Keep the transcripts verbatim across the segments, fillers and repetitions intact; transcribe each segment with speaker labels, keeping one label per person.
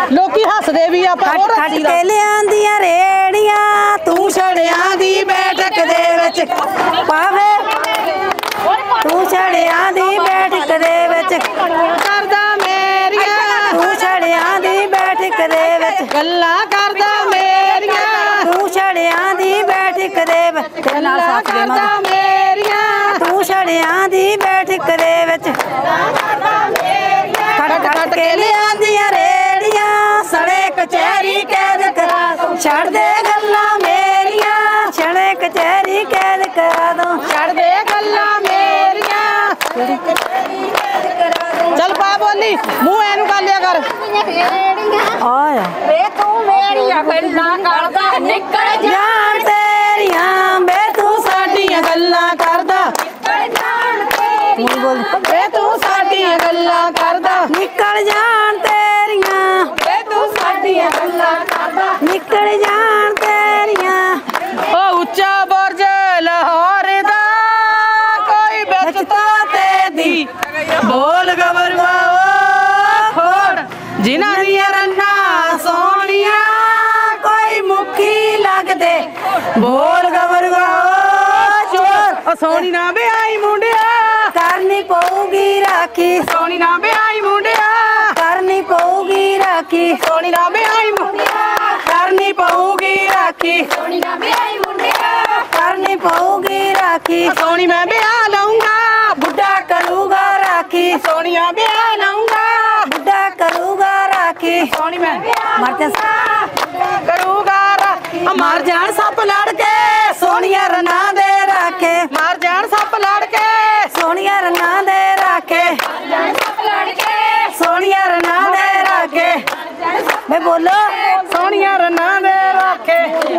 Speaker 1: ਲੋਕੀ ਹੱਸਦੇ ਵੀ ਆਪਾਂ ਹੋਰ
Speaker 2: ਖੱਟ ਕੇ ਲਿਆਂਦੀਆਂ ਰੇੜੀਆਂ ਤੂੰ ਛੜਿਆਂ ਦੀ ਬੈਠਕ ਦੇ ਵਿੱਚ ਪਾਵੇ ਤੂੰ ਛੜਿਆਂ ਦੀ ਬੈਠਕ ਦੇ ਵਿੱਚ
Speaker 1: ਕਰਦਾ ਮੇਰੀਆਂ
Speaker 2: ਤੂੰ ਛੜਿਆਂ ਦੀ ਬੈਠਕ ਦੇ ਵਿੱਚ
Speaker 1: ਗੱਲਾਂ ਕਰਦਾ ਮੇਰੀਆਂ
Speaker 2: ਤੂੰ ਛੜਿਆਂ ਦੀ ਬੈਠਕ ਦੇ ਵਿੱਚ
Speaker 1: ਗੱਲਾਂ ਕਰਦਾ ਮੇਰੀਆਂ
Speaker 2: ਤੂੰ ਛੜਿਆਂ ਦੀ ਬੈਠਕ ਦੇ ਵਿੱਚ ਖੱਟ ਖੱਟ ਕੇ ਲਿਆਂਦੀਆਂ ਰੇੜੀਆਂ ਸੜੇ ਕਚਹਿਰੀ ਕੈਦ ਕਰਾ ਛੱਡ ਦੇ ਗੱਲਾਂ ਮੇਰੀਆਂ ਛੜੇ ਕਚਹਿਰੀ ਕੈਦ ਕਰਾ ਦੋ
Speaker 1: ਛੱਡ ਦੇ ਗੱਲਾਂ ਮੇਰੀਆਂ ਚੱਲ ਪਾ ਬੋਲੀ ਮੂੰਹ ਇਹਨੂੰ ਕਰ ਲਿਆ ਕਰ
Speaker 2: ਆਇਆ
Speaker 3: ਵੇ ਤੂੰ ਮੇਰੀਆਂ ਗੱਲਾਂ ਕਰਦਾ ਨਿਕਲ ਜਾ
Speaker 2: ਜਾਣ ਤੇਰੀਆਂ ਬੇ ਤੂੰ ਸਾਡੀਆਂ ਗੱਲਾਂ ਕਰਦਾ
Speaker 3: ਜਾਣ ਤੇ
Speaker 2: ਹੁਣ ਬੋਲ
Speaker 1: ਵੇ ਤੂੰ ਸਾਡੀਆਂ ਗੱਲਾਂ ਕਰਦਾ
Speaker 2: ਨਿਕਲ ਜਾਣ ਤੇਰੀਆਂ
Speaker 3: ਵੇ ਤੂੰ ਸਾਡੀਆਂ ਗੱਲਾਂ ਕਰਦਾ
Speaker 2: ਨਿਕਲ ਜਾਣ ਤੇਰੀਆਂ
Speaker 1: ਉਹ ਉੱਚਾ ਬੁਰਜ ਲਾਹੌਰ ਦਾ ਕੋਈ ਬਚਤਾ ਤੇ ਦੀ ਬੋਲ ਗਵਰਵਾ ਖੋੜ ਜਿਨ੍ਹਾਂ ਦੀਆਂ ਰੰਨਾਂ ਸੋਹਣੀਆਂ
Speaker 2: ਕੋਈ ਮੁਖੀ ਲੱਗਦੇ
Speaker 1: ਬੋਲ ਗਵਰਵਾ ਚੋਰ ਉਹ ਸੋਹਣੀ ਨਾ ਵਿਆਹੀ ਮੁੰਡਿਆ
Speaker 2: ਕਰਨੀ ਪਊਗੀ ਰਾਖੀ
Speaker 1: ਸੋਹਣੀ ਨਾ ਵਿਆਹੀ ਮੁੰਡਿਆ
Speaker 2: ਕਰਨੀ ਪਊਗੀ ਰਾਖੀ
Speaker 1: ਸੋਹਣੀ ਨਾ ਵਿਆਹੀ ਮੁੰਡਿਆ ਕਰਨੀ ਪਊਗੀ ਰਾਖੀ
Speaker 3: ਸੋਹਣੀ ਨਾ ਵਿਆਹੀ ਮੁੰਡਿਆ
Speaker 2: ਕਰਨੀ ਪਊਗੀ ਰਾਖੀ
Speaker 1: ਸੋਹਣੀ ਮੈਂ ਵਿਆਹ ਲਊਂਗਾ
Speaker 2: ਬੁੱਢਾ ਕਰੂਗਾ ਰਾਖੀ
Speaker 1: ਸੋਹਣੀਆਂ ਵਿਆਹ ਲਊਂਗਾ
Speaker 2: ਬੁੱਢਾ ਕਰੂਗਾ ਰਾਖੀ
Speaker 1: ਸੋਹਣੀ ਮੈਂ
Speaker 2: ਮਰ ਜਾ
Speaker 1: ਕਰੂਗਾ ਰਾਖੀ
Speaker 2: ਮਰ ਜਾਣ ਸੱਪ ਲੜ ਕੇ ਸੋਹਣੀਆਂ ਰਨਾਂ ਦੇ ਰਾਖੇ
Speaker 1: ਮਰ ਜਾਣ ਸੱਪ ਲੜ ਕੇ
Speaker 2: ਸੋਹਣੀਆਂ ਰਨਾਂ ਦੇ ਰਾਖੇ
Speaker 3: ਸਭ ਲੜ ਕੇ
Speaker 2: ਸੋਹਣੀਆਂ ਰਨਾਂ ਦੇ ਰਾਖੇ ਮੈਂ ਬੋਲੋ
Speaker 1: ਸੋਹਣੀਆਂ ਰਨਾਂ ਦੇ ਰਾਖੇ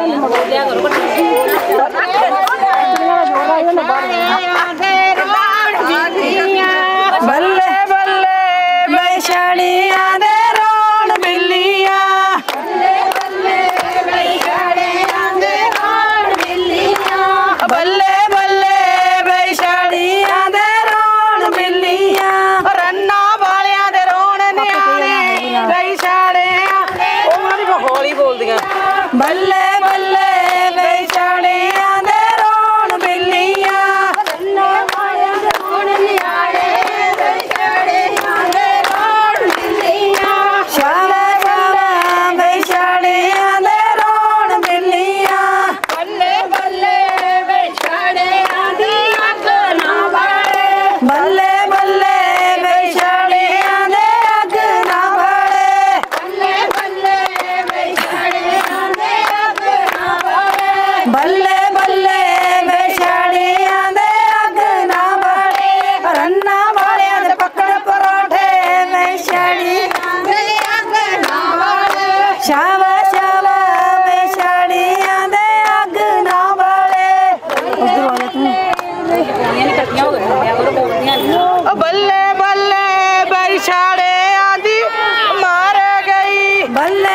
Speaker 2: ਬੱਲੇ ਬੱਲੇ ਬੈਸ਼ੜੀਆਂ ਦੇ ਰੋਣ ਬਿੱਲੀਆਂ ਬੱਲੇ ਬੱਲੇ ਬੈਸ਼ੜੀਆਂ ਦੇ ਰੋਣ ਬਿੱਲੀਆਂ
Speaker 1: ਰੰਨਾਂ ਵਾਲਿਆਂ ਦੇ ਰੋਣ ਨਿਆਣੇ ਗਈ ਛਾੜਿਆ ਉਹਨਾਂ ਦੀ ਹੌਲੀ ਬੋਲਦੀਆਂ
Speaker 2: ਬੱਲੇ ਬੱਲੇ ਬੈਸ਼ੜੀਆਂ ਦੇ ਰੋਣ ਬਿੱਲੀਆਂ ਸ਼ਾਵਾ ਸ਼ਾਵਾ ਬੈਸ਼ੜੀਆਂ ਦੇ ਰੋਣ ਬਿੱਲੀਆਂ ਬੱਲੇ ਬੱਲੇ ਬੈਸ਼ੜੀਆਂ ਦੇ ਅੱਗ ਨਾ ਬੜੇ ਬੱਲੇ ਬੱਲੇ ਬੈਸ਼ੜੀਆਂ ਦੇ ਅੱਗ ਨਾ ਬੜੇ ਰੰਨਾਂ ਵਾਲਿਆਂ ਦੇ ਪੱਕੜ ਪਰੌਠੇ ਬੈਸ਼ੜੀਆਂ ਦੇ ਅੱਗ ਨਾ ਬੜੇ ਸ਼ਾਵਾ ਸ਼ਾਵਾ ਬੈਸ਼ੜੀਆਂ ਦੇ ਅੱਗ ਨਾ ਬੜੇ ਉਧਰ ਆ ਜਾ ਤੂੰ
Speaker 1: ਉਹ ਬੱਲੇ ਬੱਲੇ ਬੈਸ਼ਾੜਿਆਂ ਦੀ ਮਾਰ ਗਈ
Speaker 2: ਬੱਲੇ